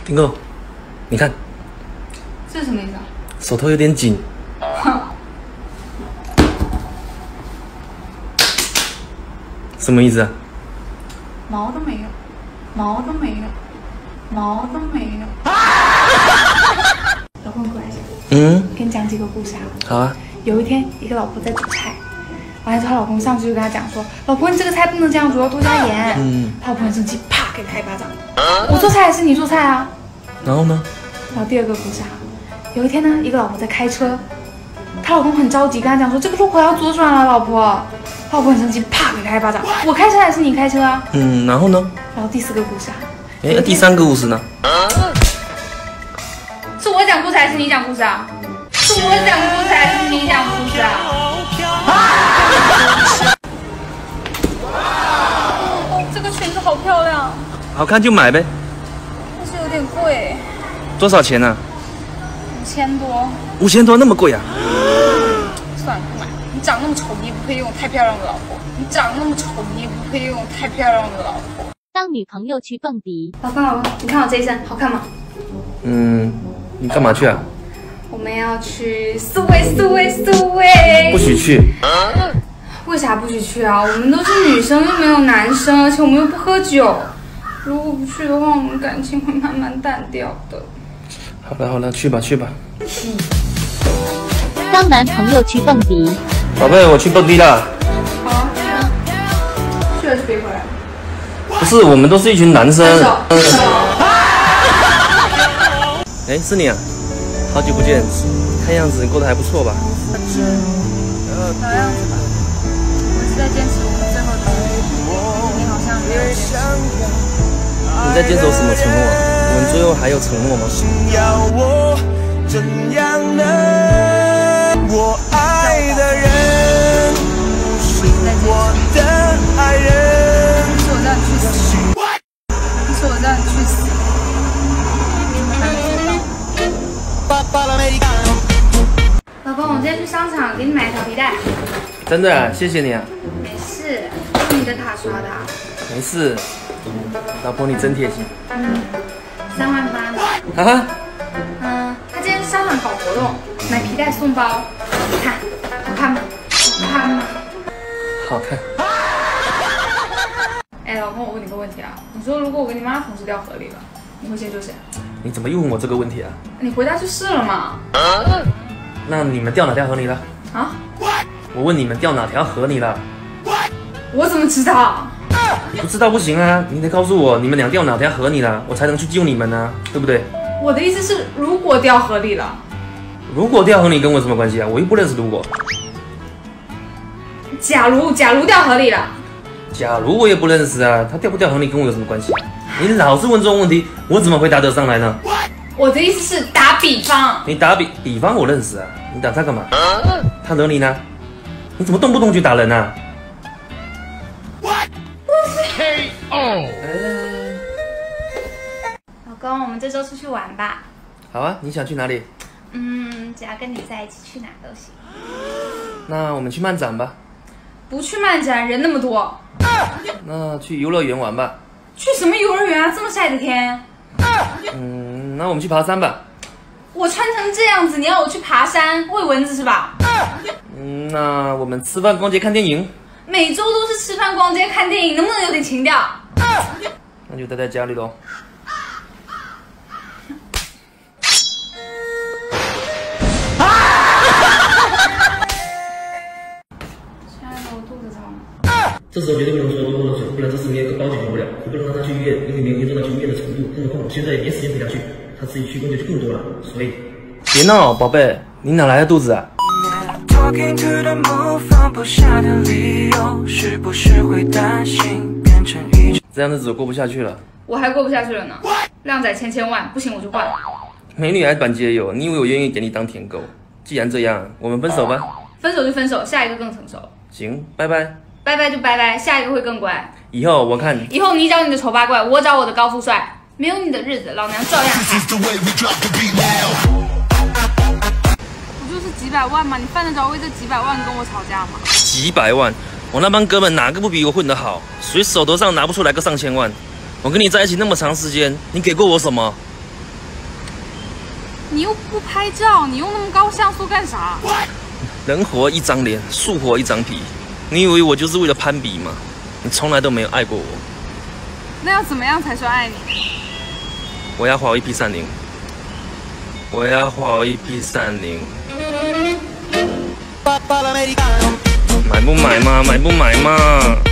丁哥，你看， 这是什么意思啊？ 手头有点紧。什么意思啊？ 毛都没有，毛都没有，毛都没有。老公，过来一下。跟你讲几个故事啊。 好啊。 有一天，一个老婆在煮菜，完了之后，她老公上去就跟她讲说：“老婆，你这个菜不能这样煮，要多加盐。”她老婆很生气，啪给她一巴掌。我做菜还是你做菜啊？ 然后呢？ 然后第二个故事啊，有一天呢，一个老婆在开车，她老公很着急，跟她讲说：“这个路口要左转了，老婆。”她老婆很生气，啪给她一巴掌。我开车还是你开车啊？ 然后呢？ 然后第四个故事啊， 第三个故事呢？ 是我讲故事还是你讲故事啊？是我讲故事还是你讲故事啊？这个裙子好漂亮， 好看就买呗。 但是有点贵， 多少钱呢 5000多。 5000多那么贵啊？ 算了，不买。你长那么丑，你也不配拥有太漂亮的老婆。你长那么丑，你也不配拥有太漂亮的老婆。 当女朋友去蹦迪， 老公，你看我这一身好看吗？ 你干嘛去啊？ 我们要去苏威。 不许去。 为啥不许去啊？我们都是女生，又没有男生，而且我们又不喝酒。如果不去的话，我们感情会慢慢淡掉的。 好了，去吧。 当男朋友去蹦迪， 宝贝，我去蹦迪了。 好啊，去了就别回来。 不是，我们都是一群男生。 分手。 是你啊，好久不见，看样子你过得还不错吧？ 老样子吧，我是在坚持我们最后的承诺，你好像没有坚持。 你在坚守什么承诺啊？我们最后还有承诺吗？ 要我怎样呢？我爱的人不是我的爱人。 你说我让你去死。你说我让你去死。老公，我今天去商场给你买一条皮带。 真的啊，谢谢你啊。 没事，用你的卡刷的。 没事，老婆你真贴心。 38000。 啊？ 他今天商场搞活动，买皮带送包，你看，好看吗？好看吗？ 好看。 老公，我问你个问题啊，你说如果我跟你妈同时掉河里了，你会先救谁？ 你怎么又问我这个问题啊？ 你回答就是了嘛。 那你们掉哪条河里了？ 啊？ 我问你们掉哪条河里了？ 我怎么知道？ 不知道不行啊，你得告诉我你们俩掉哪条河里了，我才能去救你们啊，对不对？ 我的意思是，如果掉河里了。 如果掉河里跟我有什么关系啊？我又不认识如果。 假如掉河里了。 假如我也不认识啊，他掉不掉河里跟我有什么关系？你老是问这种问题，我怎么回答得上来呢？ 我的意思是打比方。 你打比方我认识啊，你打他干嘛？他惹你呢？你怎么动不动就打人啊？KO。 老公，我们这周出去玩吧。 好啊，你想去哪里？ 只要跟你在一起，去哪都行。 那我们去漫展吧。 不去漫展，人那么多。 那去游乐园玩吧。 去什么幼儿园啊？这么晒的天。 那我们去爬山吧。 我穿成这样子，你要我去爬山喂蚊子是吧？ 那我们吃饭、逛街、看电影。 每周都是吃饭、逛街、看电影，能不能有点情调？ 那就待在家里喽。 亲爱的，我肚子疼。 这时候绝对不能说多喝了水，不然这事明天报警管不了。你不能让他去医院，因为没有严重到去医院的程度。更何况我现在也没时间陪他去，他自己去工作就更多了。所以，别闹，宝贝，你哪来的肚子啊？这样日子我过不下去了。 我还过不下去了呢。靓仔千万，不行我就换。 美女还板街友，你以为我愿意给你当舔狗？既然这样，我们分手吧。 分手就分手，下一个更成熟。 行，拜拜。 拜拜就拜拜，下一个会更乖。 以后我看， 以后你找你的丑八怪，我找我的高富帅。没有你的日子，老娘照样嗨。不就是几百万吗？你犯得着为这几百万跟我吵架吗？ 几百万，我那帮哥们哪个不比我混得好？谁手头上拿不出来个上千万？我跟你在一起那么长时间，你给过我什么？ 你又不拍照，你用那么高像素干啥？ 人活一张脸，树活一张皮。你以为我就是为了攀比吗？你从来都没有爱过我。 那要怎么样才算爱你？ 我要华为 P30，我要华为 P30。买不买嘛？买不买嘛？